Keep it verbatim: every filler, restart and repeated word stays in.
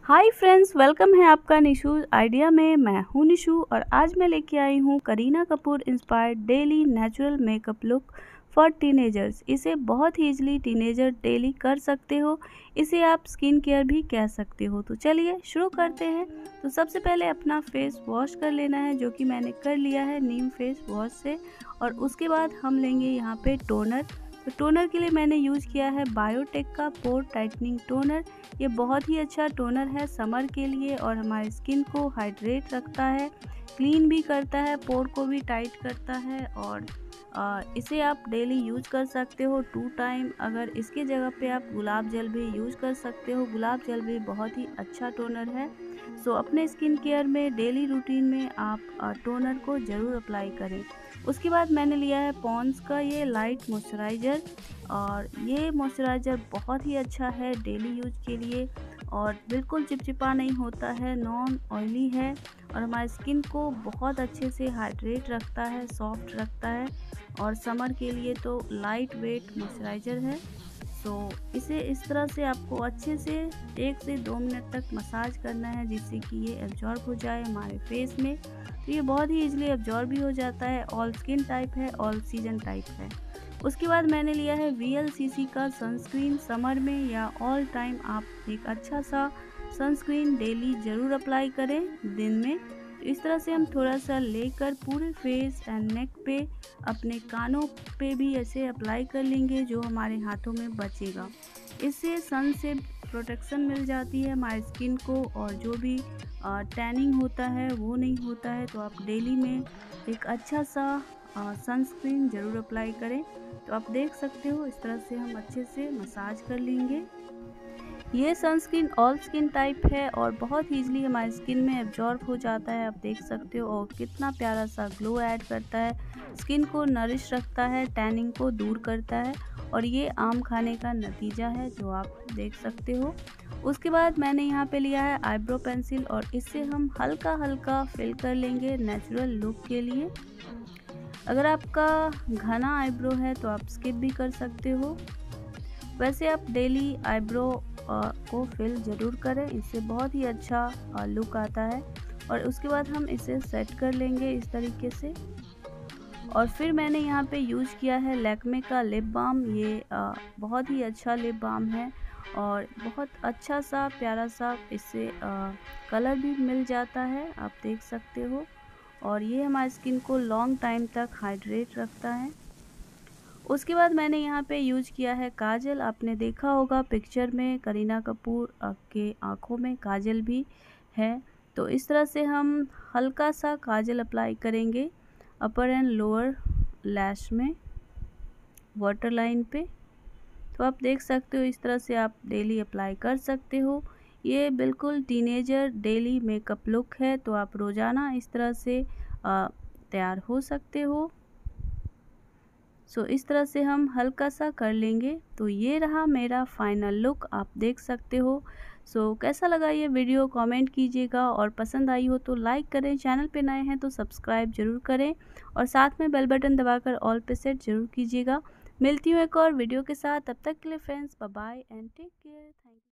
Hi friends, welcome है आपका Nishu idea में। मैं हूँ निशू और आज मैं लेके आई हूँ Kareena Kapoor inspired daily natural makeup look for teenagers. इसे बहुत ही ईजिली टीनेजर डेली कर सकते हो। इसे आप स्किन केयर भी कह सकते हो। तो चलिए शुरू करते हैं। तो सबसे पहले अपना फेस वॉश कर लेना है, जो कि मैंने कर लिया है नीम फेस वॉश से। और उसके बाद हम लेंगे यहाँ पे टोनर। तो टोनर के लिए मैंने यूज़ किया है बायोटेक का पोर टाइटनिंग टोनर। ये बहुत ही अच्छा टोनर है समर के लिए और हमारे स्किन को हाइड्रेट रखता है, क्लीन भी करता है, पोर को भी टाइट करता है। और आ, इसे आप डेली यूज़ कर सकते हो टू टाइम। अगर इसके जगह पे आप गुलाब जल भी यूज़ कर सकते हो। गुलाब जल भी बहुत ही अच्छा टोनर है। सो अपने स्किन केयर में डेली रूटीन में आप टोनर को ज़रूर अप्लाई करें। उसके बाद मैंने लिया है पॉन्ड्स का ये लाइट मॉइस्चराइज़र। और ये मॉइस्चराइज़र बहुत ही अच्छा है डेली यूज के लिए और बिल्कुल चिपचिपा नहीं होता है, नॉन ऑयली है और हमारी स्किन को बहुत अच्छे से हाइड्रेट रखता है, सॉफ्ट रखता है। और समर के लिए तो लाइट वेट मॉइस्चराइज़र है। सो इसे इस तरह से आपको अच्छे से एक से दो मिनट तक मसाज करना है, जिससे कि ये एब्जॉर्ब हो जाए हमारे फेस में। तो ये बहुत ही ईजिली एब्जॉर्ब भी हो जाता है। ऑल स्किन टाइप है, ऑल सीजन टाइप है। उसके बाद मैंने लिया है वी एल सी सी का सनस्क्रीन। समर में या ऑल टाइम आप एक अच्छा सा सनस्क्रीन डेली ज़रूर अप्लाई करें दिन में। तो इस तरह से हम थोड़ा सा लेकर पूरे फेस एंड नेक पे, अपने कानों पे भी ऐसे अप्लाई कर लेंगे, जो हमारे हाथों में बचेगा। इससे सन से प्रोटेक्शन मिल जाती है हमारी स्किन को और जो भी टैनिंग होता है वो नहीं होता है। तो आप डेली में एक अच्छा सा सनस्क्रीन ज़रूर अप्लाई करें। तो आप देख सकते हो इस तरह से हम अच्छे से मसाज कर लेंगे। ये सनस्क्रीन ऑल स्किन टाइप है और बहुत ईजिली हमारी स्किन में एब्जॉर्ब हो जाता है, आप देख सकते हो। और कितना प्यारा सा ग्लो ऐड करता है, स्किन को नरिश रखता है, टैनिंग को दूर करता है। और ये आम खाने का नतीजा है, जो आप देख सकते हो। उसके बाद मैंने यहाँ पे लिया है आईब्रो पेंसिल और इससे हम हल्का हल्का फिल कर लेंगे नेचुरल लुक के लिए। अगर आपका घना आईब्रो है तो आप स्किप भी कर सकते हो। वैसे आप डेली आईब्रो को फिल ज़रूर करें, इससे बहुत ही अच्छा लुक आता है। और उसके बाद हम इसे सेट कर लेंगे इस तरीके से। और फिर मैंने यहाँ पे यूज़ किया है लैक्मे का लिप बाम। ये आ, बहुत ही अच्छा लिप बाम है और बहुत अच्छा सा प्यारा सा इससे आ, कलर भी मिल जाता है, आप देख सकते हो। और ये हमारी स्किन को लॉन्ग टाइम तक हाइड्रेट रखता है। उसके बाद मैंने यहाँ पे यूज़ किया है काजल। आपने देखा होगा पिक्चर में करीना कपूर के आँखों में काजल भी है। तो इस तरह से हम हल्का सा काजल अप्लाई करेंगे अपर एंड लोअर लैश में, वाटर लाइन पे। तो आप देख सकते हो इस तरह से आप डेली अप्लाई कर सकते हो। ये बिल्कुल टीनेजर डेली मेकअप लुक है, तो आप रोज़ाना इस तरह से तैयार हो सकते हो। सो so, इस तरह से हम हल्का सा कर लेंगे। तो ये रहा मेरा फाइनल लुक, आप देख सकते हो। सो so, कैसा लगा ये वीडियो कमेंट कीजिएगा और पसंद आई हो तो लाइक करें। चैनल पे नए हैं तो सब्सक्राइब जरूर करें और साथ में बेल बटन दबाकर ऑल पे सेट जरूर कीजिएगा। मिलती हूँ एक और वीडियो के साथ, तब तक के लिए friends bye bye and take care. Thank you.